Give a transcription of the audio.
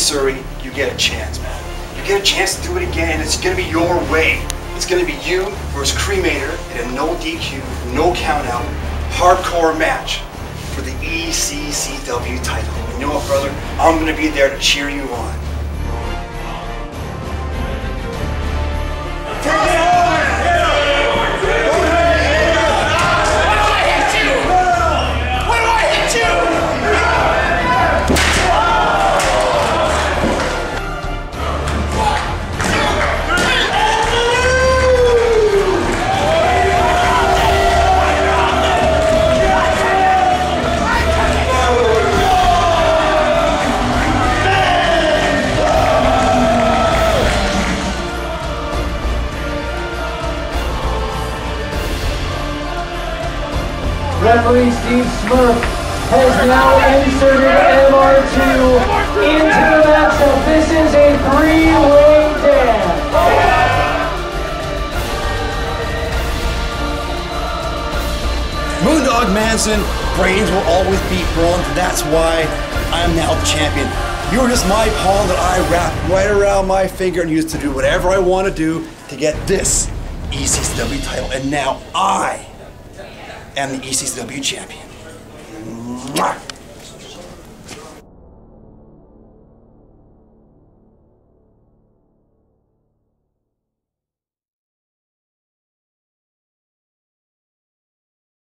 Surrey, you get a chance, man. You get a chance to do it again, and it's going to be your way. It's going to be you versus Cremator in a no DQ, no count out, hardcore match for the ECCW title. You know what, brother? I'm going to be there to cheer you on. Referee Steve Smurf has now inserted MR2 into the matchup. This is a three-way dance. Moondog Manson, brains will always beat brawn. That's why I am now the champion. You are just my pawn that I wrap right around my finger and use to do whatever I want to do to get this ECCW title. And now I am the ECCW champion. Mwah!